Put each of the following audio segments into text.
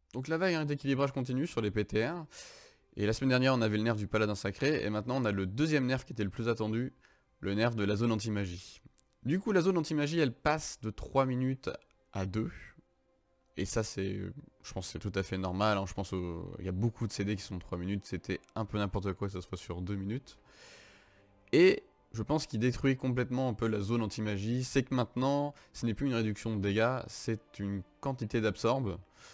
Donc la vague d'équilibrage continue sur les PTR. Et la semaine dernière, on avait le nerf du paladin sacré. Et maintenant, on a le deuxième nerf qui était le plus attendu. Le nerf de la zone anti-magie. Du coup, la zone anti-magie, elle passe de 3 minutes à 2. Et ça, je pense que c'est tout à fait normal. Hein. Je pense qu'il y a beaucoup de CD qui sont de 3 minutes. C'était un peu n'importe quoi que ça soit sur 2 minutes. Et je pense qu'il détruit complètement un peu la zone anti-magie. C'est que maintenant, ce n'est plus une réduction de dégâts, c'est une quantité d'absorbe.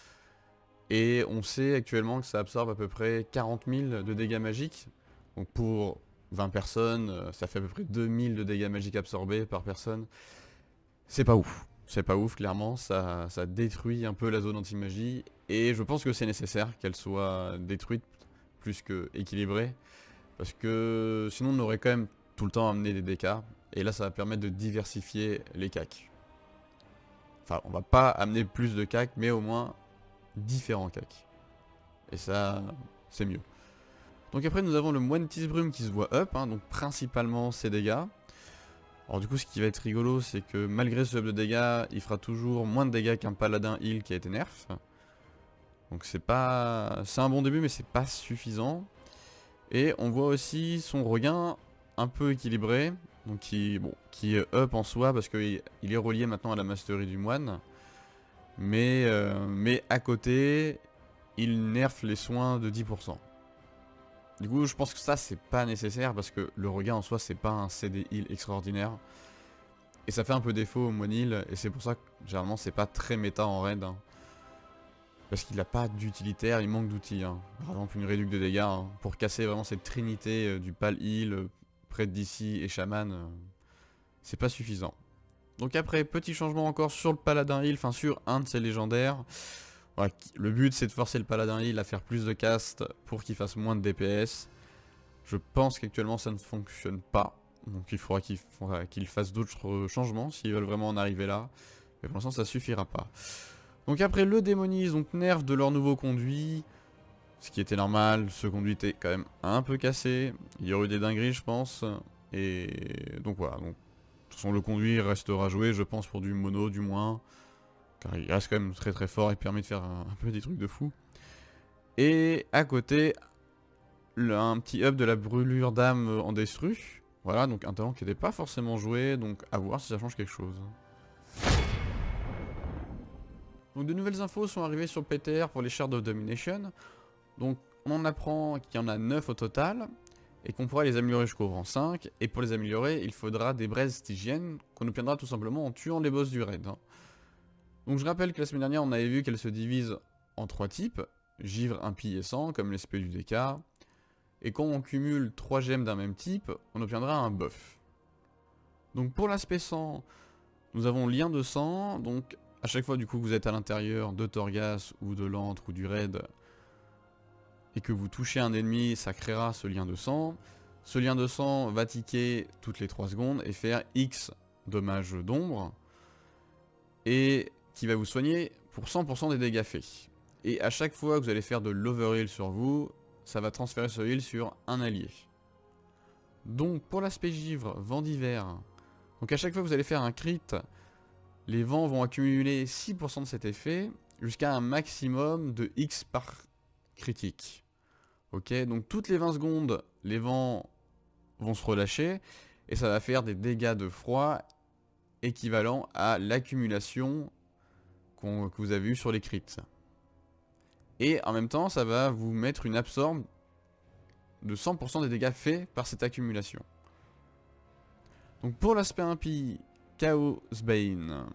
Et on sait actuellement que ça absorbe à peu près 40 000 de dégâts magiques. Donc pour 20 personnes, ça fait à peu près 2000 de dégâts magiques absorbés par personne. C'est pas ouf. C'est pas ouf, clairement. Ça détruit un peu la zone anti-magie. Et je pense que c'est nécessaire qu'elle soit détruite plus que équilibrée. Parce que sinon on aurait quand même tout le temps amené des DK. Et là ça va permettre de diversifier les CAC. Enfin on va pas amener plus de CAC mais au moins différents CAC. Et ça c'est mieux. Donc après nous avons le moine Tisbrume qui se voit up. Hein, donc principalement ses dégâts. Alors du coup ce qui va être rigolo c'est que malgré ce up de dégâts il fera toujours moins de dégâts qu'un paladin heal qui a été nerf. Donc c'est un bon début mais c'est pas suffisant. Et on voit aussi son regain un peu équilibré, donc qui est up en soi parce qu'il est relié maintenant à la mastery du moine. Mais à côté, il nerf les soins de 10%. Du coup, je pense que ça c'est pas nécessaire parce que le regain en soi c'est pas un CD heal extraordinaire. Et ça fait un peu défaut au moine heal, et c'est pour ça que généralement c'est pas très méta en raid. Hein. Parce qu'il n'a pas d'utilitaire, il manque d'outils. Hein. Par exemple une réduc de dégâts, hein, pour casser vraiment cette trinité du pal heal, près d'ici et chaman, c'est pas suffisant. Donc après, petit changement encore sur le paladin heal, enfin sur un de ses légendaires. Voilà, le but c'est de forcer le paladin heal à faire plus de cast pour qu'il fasse moins de DPS. Je pense qu'actuellement ça ne fonctionne pas. Donc il faudra qu'il fasse d'autres changements s'ils veulent vraiment en arriver là. Mais pour l'instant ça suffira pas. Donc après le démonise, donc nerf de leur nouveau conduit. Ce qui était normal, ce conduit était quand même un peu cassé. Il y aurait eu des dingueries je pense. Et donc voilà. Donc, de toute façon le conduit restera joué je pense pour du mono du moins. Car il reste quand même très très fort et permet de faire un peu des trucs de fou. Et à côté, un petit up de la brûlure d'âme en destru. Voilà, donc un talent qui n'était pas forcément joué, donc à voir si ça change quelque chose. Donc de nouvelles infos sont arrivées sur le PTR pour les Shards of Domination. Donc on en apprend qu'il y en a 9 au total, et qu'on pourra les améliorer jusqu'au rang 5. Et pour les améliorer, il faudra des braises stygiennes, qu'on obtiendra tout simplement en tuant les boss du raid. Donc je rappelle que la semaine dernière, on avait vu qu'elles se divisent en 3 types. Givre, impie et sang, comme l'esprit du DK. Et quand on cumule 3 gemmes d'un même type, on obtiendra un buff. Donc pour l'aspect sang, nous avons lien de sang, donc à chaque fois du coup que vous êtes à l'intérieur de Torghast ou de l'antre ou du raid et que vous touchez un ennemi, ça créera ce lien de sang. Ce lien de sang va ticker toutes les 3 secondes et faire X dommages d'ombre et qui va vous soigner pour 100% des dégâts faits. Et à chaque fois que vous allez faire de l'overheal sur vous, ça va transférer ce heal sur un allié. Donc pour l'aspect givre, vent d'hiver, donc à chaque fois que vous allez faire un crit, les vents vont accumuler 6% de cet effet jusqu'à un maximum de X par critique. Ok, donc toutes les 20 secondes, les vents vont se relâcher et ça va faire des dégâts de froid équivalents à l'accumulation que vous avez eu sur les crits. Et en même temps, ça va vous mettre une absorbe de 100% des dégâts faits par cette accumulation. Donc pour l'aspect impie, Chaosbane.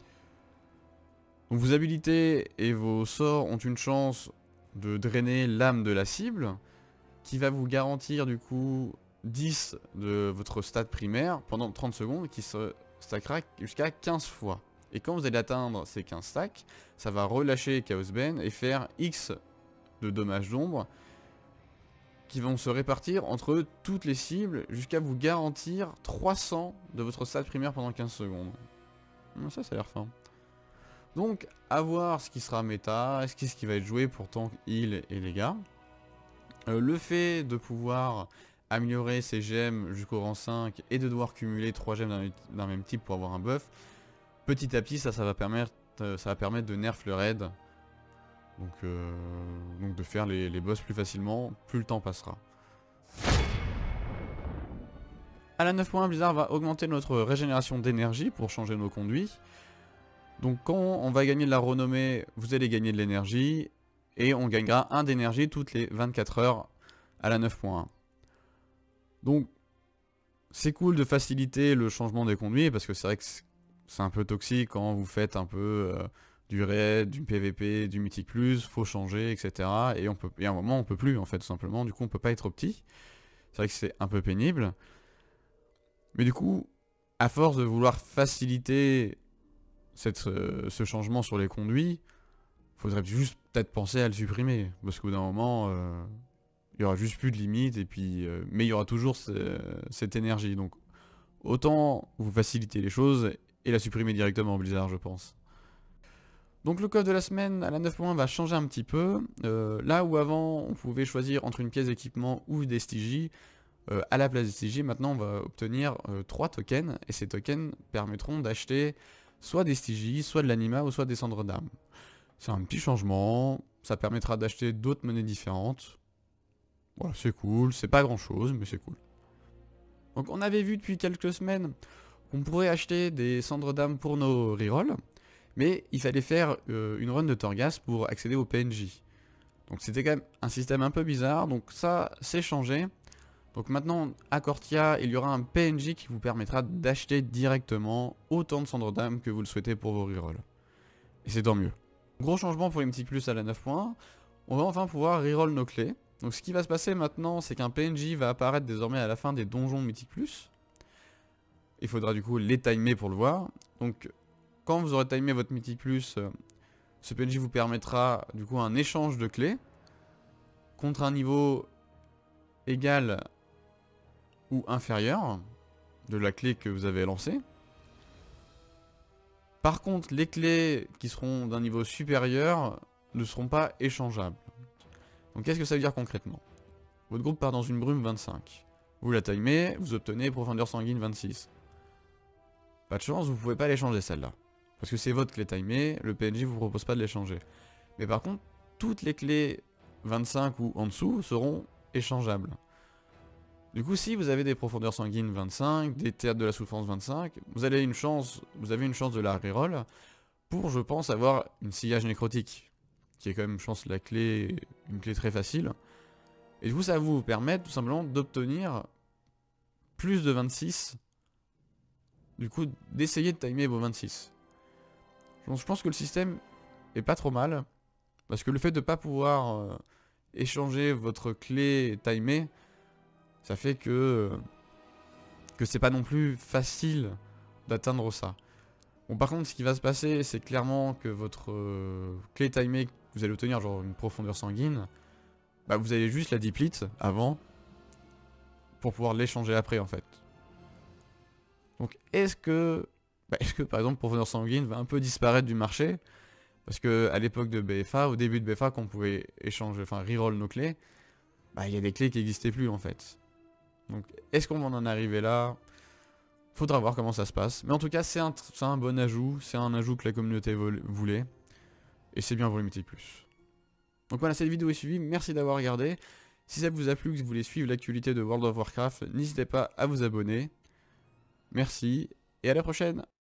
Donc vos habilités et vos sorts ont une chance de drainer l'âme de la cible, qui va vous garantir du coup 10 de votre stat primaire pendant 30 secondes, qui se stackera jusqu'à 15 fois. Et quand vous allez atteindre ces 15 stacks, ça va relâcher Chaosbane et faire X de dommages d'ombre, qui vont se répartir entre toutes les cibles jusqu'à vous garantir 300 de votre stat primaire pendant 15 secondes. Ça a l'air fin. Donc, à voir ce qui sera méta, ce qui va être joué pour tank, heal et dégâts. Le fait de pouvoir améliorer ses gemmes jusqu'au rang 5 et de devoir cumuler 3 gemmes d'un même type pour avoir un buff, petit à petit ça va permettre de nerf le raid. Donc de faire les boss plus facilement, plus le temps passera. À la 9.1, Blizzard va augmenter notre régénération d'énergie pour changer nos conduits. Donc quand on va gagner de la renommée, vous allez gagner de l'énergie, et on gagnera 1 d'énergie toutes les 24 heures à la 9.1. Donc c'est cool de faciliter le changement des conduits, parce que c'est vrai que c'est un peu toxique quand vous faites un peu du raid, du PVP, du mythique plus, faut changer, etc. Et à un moment on peut plus en fait tout simplement, du coup on peut pas être opti. C'est vrai que c'est un peu pénible. Mais du coup, à force de vouloir faciliter ce changement sur les conduits, faudrait juste peut-être penser à le supprimer. Parce qu'au bout d'un moment, il y aura juste plus de limite, et puis, mais il y aura toujours cette énergie. Donc autant vous faciliter les choses et la supprimer directement, Blizzard, je pense. Donc le code de la semaine à la 9.1 va changer un petit peu. Là où avant on pouvait choisir entre une pièce d'équipement ou des STJ, à la place des STJ, maintenant on va obtenir 3 tokens, et ces tokens permettront d'acheter soit des STJ, soit de l'anima, ou soit des cendres d'âme. C'est un petit changement, ça permettra d'acheter d'autres monnaies différentes. Voilà, c'est cool, c'est pas grand chose, mais c'est cool. Donc on avait vu depuis quelques semaines qu'on pourrait acheter des cendres d'âme pour nos rerolls, mais il fallait faire une run de Torghast pour accéder au PNJ. Donc c'était quand même un système un peu bizarre, donc ça c'est changé. Donc maintenant, à Cortia, il y aura un PNJ qui vous permettra d'acheter directement autant de cendres d'âme que vous le souhaitez pour vos rerolls. Et c'est tant mieux. Gros changement pour les mythiques plus à la 9.1, on va enfin pouvoir reroll nos clés. Donc ce qui va se passer maintenant, c'est qu'un PNJ va apparaître désormais à la fin des donjons mythiques plus. Il faudra du coup les timer pour le voir. Donc quand vous aurez timé votre mythique plus, ce PNJ vous permettra du coup un échange de clés contre un niveau égal ou inférieur de la clé que vous avez lancée. Par contre, les clés qui seront d'un niveau supérieur ne seront pas échangeables. Donc qu'est-ce que ça veut dire concrètement? Votre groupe part dans une brume 25. Vous la timez, vous obtenez profondeur sanguine 26. Pas de chance, vous pouvez pas l'échanger celle-là. Parce que c'est votre clé timée, le PNJ vous propose pas de l'échanger. Mais par contre, toutes les clés 25 ou en dessous seront échangeables. Du coup, si vous avez des profondeurs sanguines 25, des théâtres de la souffrance 25, vous avez une chance de la reroll pour, je pense, avoir une sillage nécrotique, qui est quand même, je pense, une clé très facile. Et du coup, ça va vous permettre tout simplement d'obtenir plus de 26, du coup, d'essayer de timer vos 26. Donc, je pense que le système est pas trop mal, parce que le fait de ne pas pouvoir échanger votre clé timée, ça fait que c'est pas non plus facile d'atteindre ça. Bon, par contre, ce qui va se passer, c'est clairement que votre clé timée que vous allez obtenir, genre une profondeur sanguine, bah vous allez juste la deplete avant pour pouvoir l'échanger après en fait. Donc est-ce que par exemple profondeur sanguine va un peu disparaître du marché? Parce que à l'époque de BFA, au début de BFA, quand on pouvait échanger, enfin reroll nos clés, bah il y a des clés qui n'existaient plus en fait. Donc est-ce qu'on va en arriver là? Faudra voir comment ça se passe. Mais en tout cas, c'est un bon ajout. C'est un ajout que la communauté voulait. Et c'est bien pour limiter plus. Donc voilà, cette vidéo est suivie. Merci d'avoir regardé. Si ça vous a plu, que vous voulez suivre l'actualité de World of Warcraft, n'hésitez pas à vous abonner. Merci et à la prochaine.